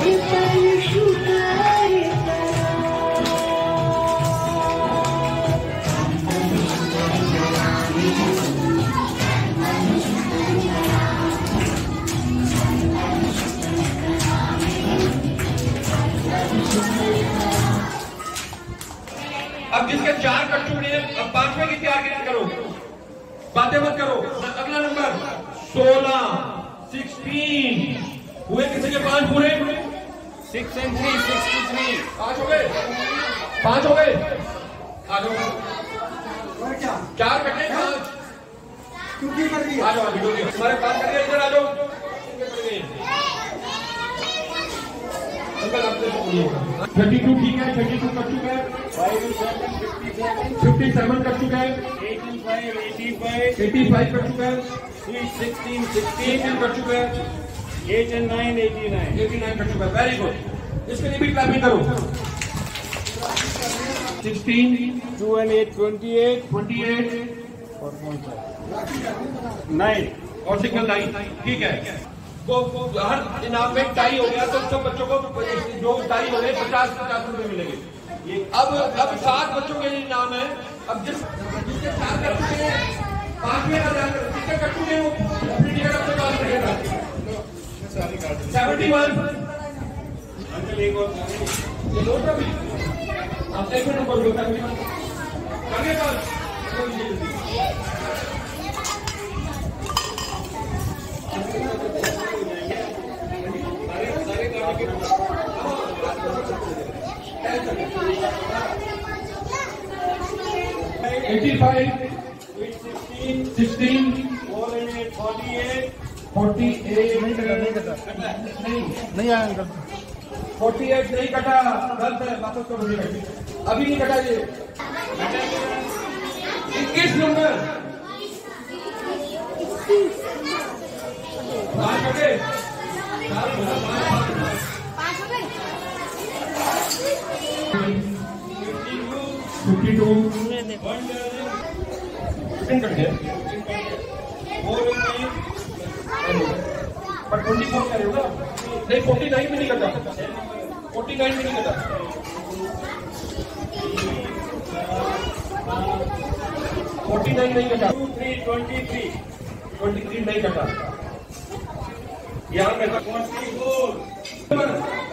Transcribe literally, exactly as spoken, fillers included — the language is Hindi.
अब जिसके चार कट चुके हैं, अब पांचवे की तैयारी करो, बातें मत करो। अगला नंबर सोलह, सिक्सटीन हुए, किसी के पांच पूरे? Six and three, six two three. पांच हो गए, पांच हो गए। आ जाओ, चार कटे, पांच क्योंकि कर दिया। आ जाओ, तुम्हारे पास कर दिया, इधर आ जाओ। थर्टी टू ठीक है, थर्टी टू कर चुका है, फिफ्टी सेवन कर चुका है, eighty five, eighty five, eighty five कर चुका है, सिक्सटीन, एटीन सिक्सटीन, कर चुका है, eight and nine, eighty nine, eighty nine कर चुका है। वेरी गुड, इसके लिए भी क्लैपिंग करो। Sixteen, two and eight, twenty eight, twenty eight और कौन सा नाइन और सिंगल नाइन, ठीक है। वो हर इनाम में टाई हो गया तो सब बच्चों को जो टाई हो गए पचास पचास रुपए मिलेंगे। ये अब अब सात बच्चों के लिए इनाम है। अब जिस जिसके चार कर चुके हैं, पांचवें का ध्यान करो, जिसके कर चुके हैं वो अपनी टिकट अपने पास रखेगा। सेवेंटी वन ये लो भी आप एक मिनट बोल दो आगे पास eighty five, sixteen, forty eight, forty eight नहीं नहीं आएगा। फोर्टी एट नहीं कटा, गलत है, वापस करो। अभी नहीं कटा ये। इक्कीस नंबर पांच कटे, फिफ्टी टू कट गया, पर ट्वेंटी फोर क्या होगा? नहीं, फोर्टी नाइन में नहीं कटा, फोर्टी नाइन में नहीं कटा, फोर्टी नाइन नहीं कटा, two three, twenty three, twenty three नहीं कटा। यहाँ में फोर्टी फोर,